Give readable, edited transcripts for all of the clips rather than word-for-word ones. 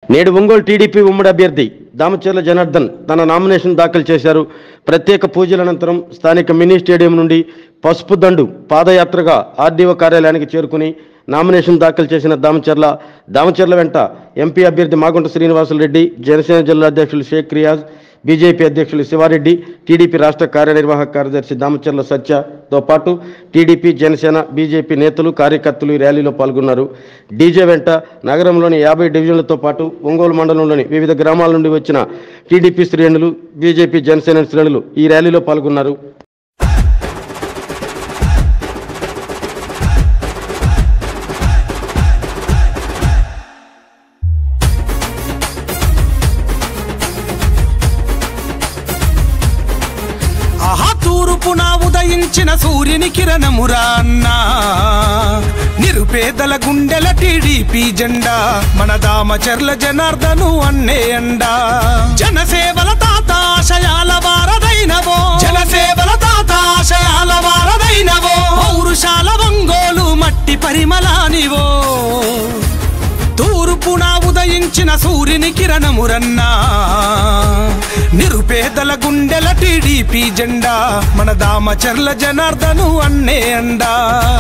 నేడు ఒంగోలు టీడీపీ ఉమ్మడి అభ్యర్థి దామచర్ల జనార్దన్ తన నామినేషన్ దాఖలు చేశారు. ప్రత్యేక పూజల అనంతరం స్థానిక మినీ స్టేడియం నుండి పసుపు దండు పాదయాత్రగా ఆర్డీఓ కార్యాలయానికి చేరుకుని నామినేషన్ దాఖలు చేసిన దామచర్ల వెంట ఎంపీ అభ్యర్థి మాగుంట శ్రీనివాసులు రెడ్డి, జనసేన జిల్లా అధ్యక్షులు షేక్ రియాజ్, బీజేపీ అధ్యక్షులు శివారెడ్డి, టీడీపీ రాష్ట్ర కార్యనిర్వాహక కార్యదర్శి దామచర్ల సత్యతో పాటు టీడీపీ, జనసేన, బీజేపీ నేతలు, కార్యకర్తలు ఈ ర్యాలీలో పాల్గొన్నారు. డీజే వెంట నగరంలోని 50 డివిజన్లతో పాటు ఒంగోలు మండలంలోని వివిధ గ్రామాల నుండి వచ్చిన టీడీపీ శ్రేణులు, బీజేపీ, జనసేన శ్రేణులు ఈ ర్యాలీలో పాల్గొన్నారు. తూర్పున ఉదయించిన సూర్యుని కిరణమురా అన్నా, నిరుపేదల గుండెల టీడీపీ జెండా, మన దామచర్ల జనార్దను అన్నే అండా. జనసేవల తాత ఆశయాల వారదైనవో, జనసేవల తాత ఆశయాల వారదైనవో, పౌరుషాల ఒంగోలు మట్టి పరిమళానివో. తూర్పున ఉదయించిన సూర్యుని కిరణమురన్నా, నిరుపేదల గుండెల టీడీపీ జెండా, మన దామచర్ల జనార్దను అన్నే అండా.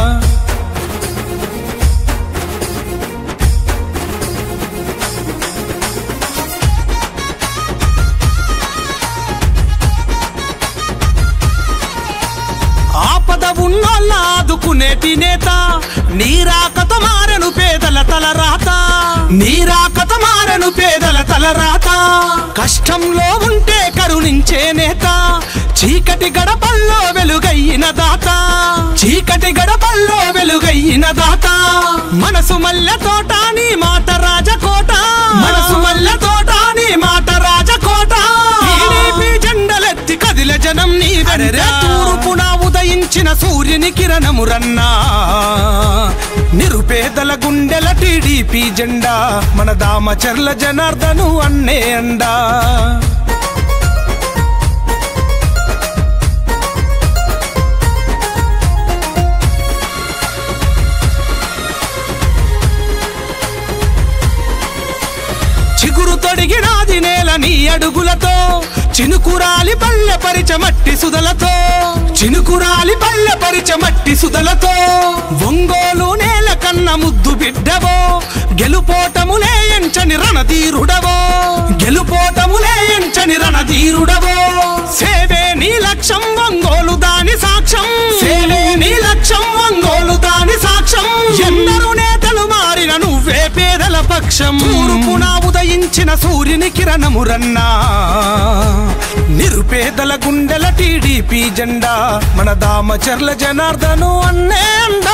ఆపద ఉన్నోళ్ళ ఆదుకునేటి నేత, నీరాకత మారెను పేదల తలరాత, నీరాకత మారెను పేదల తలరాత. కష్టంలో ఉంటే కరుణించే నేత, చీకటి గడపల్లో వెలుగైన దాత, చీకటి గడపల్లో వెలుగైన దాత. మనసు మల్లె తోట నీ మాట రాజకోట, మనసు మల్లె తోట నీ మాట రాజకోట. టీడీపీ జెండలెత్తి కదిల జనం నీ వెంట, తూర్పున ఉదయించిన సూర్యుని కిరణమురన్నా, నిరుపేదల గుండెల టీడీపీ జెండా, మన దామచర్ల జనార్దను అన్నే అండా. చిగురు తొడిగినాది నేల నీ అడుగులతో, చినుకురాలి పల్లె పరిచ మట్టి సుదలతో, చినుకురాలి పల్లె పరిచ మట్టి సుదలతో. ఒంగోలు నేల కన్న ముద్దు బిడ్డవో, గెలుపోటములే ఎంచని రణధీరుడవో, గెలుపోటములే ఎంచని రణధీరుడవో. సేవే నీ లక్ష్యం ఒంగోలు దాని సాక్ష్యం, సేవే నీ లక్ష్యం ఒంగోలు దాని సాక్ష్యం. ఎందరూ నేతలు మారిన నువ్వే పేదల పక్షం. తూర్పున ఉదయించిన సూర్యుని కిరణమురన్నా, నిరుపేదల గుండెల టీడీపీ జెండా, మన దామచర్ల జనార్దను అన్నే అండా.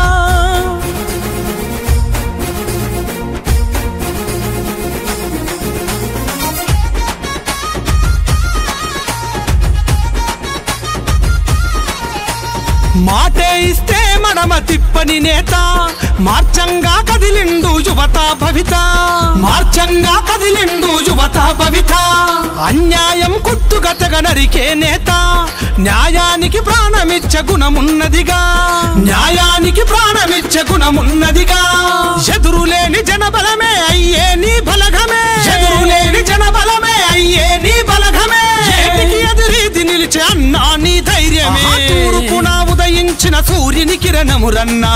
మాటే ఇస్తే మడమ తిప్పని నేత, మార్చంగా కదిలిండు యువత భవిత, మార్చంగా కదిలిండు యువత భవిత. అన్యాయం కుట్టుగతగ నరికే నేత, న్యాయానికి ప్రాణమిచ్చ గుణమున్నదిగా, న్యాయానికి ప్రాణమిచ్చ గుణమున్నదిగా. ఎదురులేని జనబలమే అయ్యే నీ బలగమే, ఎదురులేని జనబలమే అయ్యే నీ బలగమే. ఏటికి ఎదురీది నిలిచే అన్నా నీ ధైర్యమే. తూర్పున ఉదయించిన సూర్యుని కిరణమురన్నా,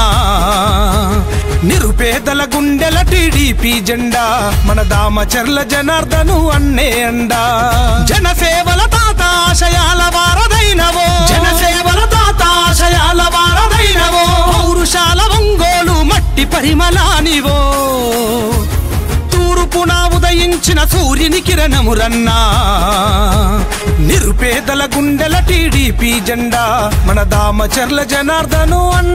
నిరుపేదల గుండెల టీడీపీ జెండా, మన దామచర్ల జనార్దను అన్నే అండా. జనసేవల తాత ఆశయాల వారదైనవో, జనసేవల తాత ఆశయాల వారదైనవో, పౌరుషాల ఒంగోలు మట్టి పరిమళానివో. తూర్పున ఉదయించిన సూర్యుని కిరణమురన్నా, నిరుపేదల గుండెల టీడీపీ జెండా, మన దామచర్ల జనార్దను అన్న.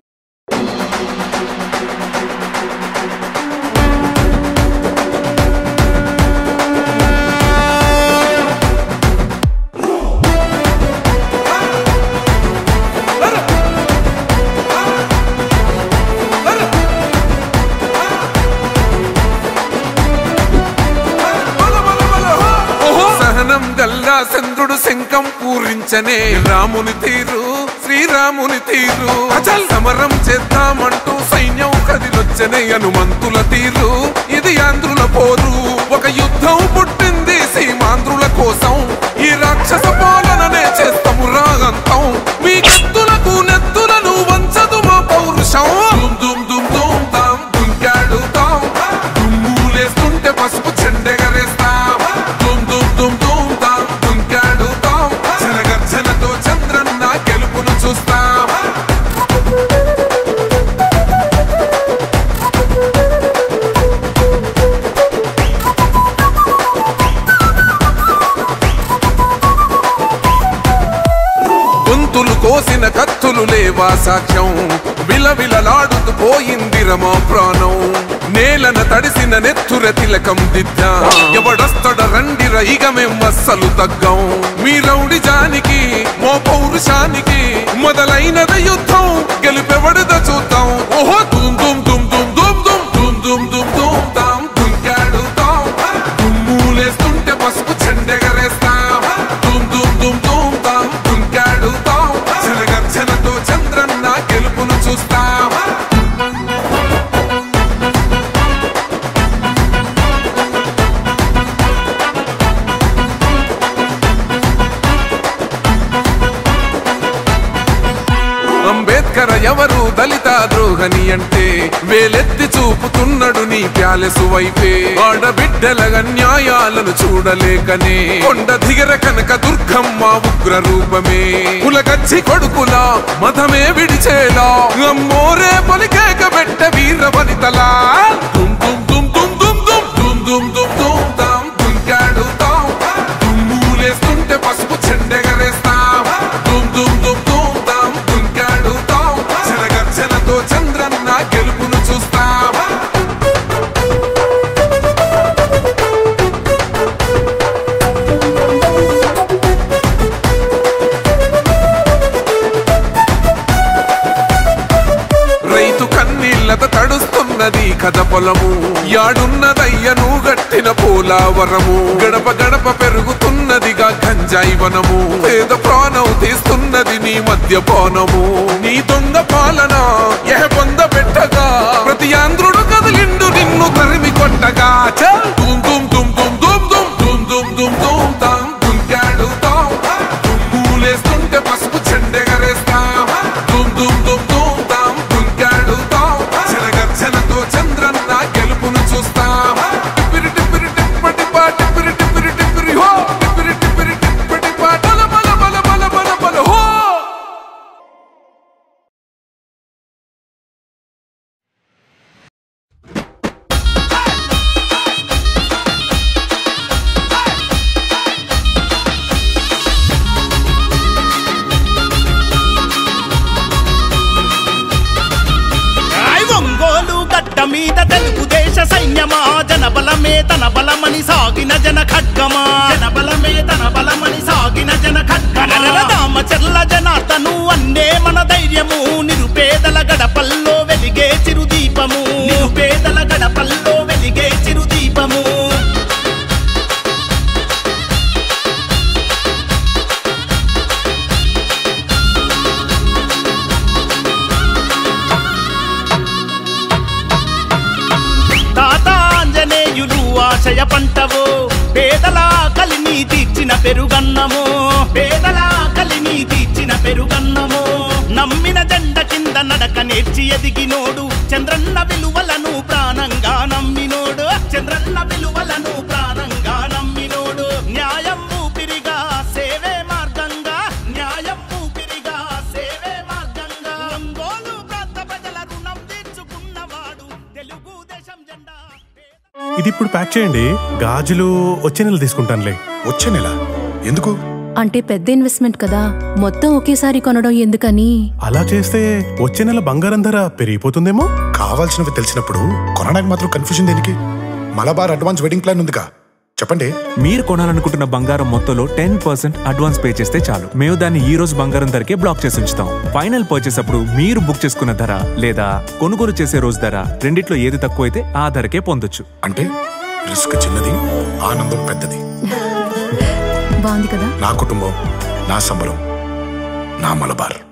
చంద్రుడు శంఖం పూరించనే రాముని తీరు శ్రీరాముని తీరు అచల్ సమరం చేద్దామంటూ సైన్యం కదిలొచ్చనే హనుమంతుల తీరు ఇది ఆంధ్రుల పోరు ఒక యుద్ధం పుట్టింది సీమాంధ్రుల కోసం ఈ రాక్షస పాలననే చేస్తాము రాగంతం మీ కత్తులకు నెత్తులను వంచదు మా పౌరుషం దుమ్ దుమ్ దుమ్ తాం దుంకాడుతాం దుమ్ములేస్తుంటే పసుపు చెండెగరేస్తాం దుమ్ దుమ్ దుమ్ దుమ్ తాం దుంకాడుతాం జనగర్జనతో చంద్రన్న గెలుపును చూస్తాం గొంతులు కోసిన కత్తులు లేవా సాక్ష్యం విలవిలలాడుతూ పోయింది రమా ప్రాణం నేలన తడిసిన నెత్తుర తిలకం దిద్దా ఎవడొస్తడ రండిర ఇక మేం అస్సలు తగ్గం మీ రౌడి జానికి మో పౌరుషానికి మొదలైనద యుద్ధం గెలుపెవడద చూద్దాం ఓహో దుమ్ దుమ్ దుమ్ దుమ్ దుమ్ దుమ్ దుమ్ దుమ్ దుమ్ దుమ్ తాం దుంకాడుతాం దుమ్ములేస్తుంటే పసుపు చెండెగరేస్తాం దుమ్ దుమ్ దుమ్ దుమ్ తాం దుంకాడుతాం జనగర్జనతో చంద్రన్న గెలుపును చూస్తాం అంబేద్కర్ ఎవరు దళిత ద్రోహని అంటే వేలెత్తి చూపుతున్నాడు నీ ప్యాలెసు వైపే ఆడబిడ్డల న్యాయాలను చూడలేకనే కొండ దిగర కనక దుర్గమ్మ ఉగ్ర రూపమే కులగచ్చి కొడుకులా మతమే విడిచేలా అమ్మోరే పలికేక పెట్ట వీర వనితలా దుమ్ దుమ్ దుమ్ దుమ్ దుమ్ దుమ్ దుమ్ దుమ్ దుమ్ దుమ్ తాం దుంకాడుతాం దుమ్ములేస్తుంటే పసుపు చెండెగరేస్తాం దుమ్ దుమ్ దుమ్ దుమ్ తాం దుంకాడుతాం జనగర్జనతో చంద్రన్న గెలుపును చూస్తాం రైతు కన్నీళ్లత తడుస్తున్నది కథ పొలము యాడున్నదయ్యను గట్టిన పోలావరము గడప గడప పెరుగుతున్నదిగా గంజాయి వనము పేద ప్రాణం తీస్తున్నది నీ మద్యపానము నీ దొంగ పాలన ఎహ పొంద పెట్టగా ప్రతి ఆంధ్రుడు కదిలిండు నిన్ను తరిమి కొట్టగా చల్ దుమ్ దుమ్ దుమ్ దుమ్ దుమ్ దుమ్ దుమ్ దుమ్ దుమ్ దుమ్ తాం దుంకాడుతాం దుమ్ములేస్తుంటే పసుపు చెండెగరేస్తాం దుమ్ దుమ్ దుమ్ దుమ్ తాం దుంకాడుతాం జనగర్జనతో చంద్రన్న గెలుపును చూస్తాం టిప్పిరి టిప్పిరి టిప్పటి పా టిప్పిరి టిప్పిరి టిప్పిరి హో టిప్పిరి టిప్పిరి టిప్పటి పా బల బల బల బల బల బల హో ఒంగోలు గడ్డ మీద తెలుగుదేశ సైన్యమా జనబలమే తన బలమని సాగిన జన ఖడ్గమా జనబలమే తన బలమని సాగిన జన ఖడ్గమా దామచర్ల జనార్దను అన్నే మన ధైర్యము నిరుపేదల గడపల్లో వెలిగే చిరుదీపము నిరుపేదల గడపల్లో వెలిగే చిరుదీపము ఆశయ పంటవో పేదల కలిని తీర్చిన పెరుగన్నమో పేదల కలిని తీర్చిన పెరుగన్నమో నమ్మిన జెండ కింద నడక నేర్చి ఎదిగినోడు చంద్రన్న విలువలను ప్రాణంగా నమ్మినోడు చంద్రన్న విలువలను ప్రాణంగా నమ్మినోడు న్యాయం ఊపిరిగా సేవే మార్గంగా న్యాయం ఊపిరిగా సేవే మార్గంగా ఒంగోలు ప్రాంత ప్రజల రుణం తీర్చుకున్నవాడు తెలుగుదేశం జెండా. ఇది ఇప్పుడు ప్యాక్ చేయండి, గాజులు వచ్చే నెల తీసుకుంటానులే. వచ్చే నెల ఎందుకు? అంటే పెద్ద ఇన్వెస్ట్మెంట్ కదా, మొత్తం ఒకేసారి కొనడం ఎందుకని. అలా చేస్తే వచ్చే నెల బంగారం ధర పెరిగిపోతుందేమో. కావాల్సినవి తెలిసినప్పుడు కొనడానికి మాత్రం కన్ఫ్యూజన్ దేనికి? మలబార్ అడ్వాన్స్ వెడ్డింగ్ ప్లాన్ ఉందిగా, చెప్పండి. మీరు కొనాలనుకుంటున్న బంగారం మొత్తంలో 10% అడ్వాన్స్ పే చేస్తే చాలు. మేము దాన్ని ఈ రోజు బంగారం ధరకే బ్లాక్ చేసి ఉంచుతాం. ఫైనల్ పర్చేస్ అప్పుడు మీరు బుక్ చేసుకున్న ధర లేదా కొనుగోలు చేసే రోజు ధర రెండిట్లో ఏది తక్కువైతే ఆ ధరకే పొందొచ్చు. అంటే రిస్క్ చిన్నది, ఆనందం పెద్దది. బాగుంది కదా. నా కుటుంబం, నా సంబరం, నా మలబార్.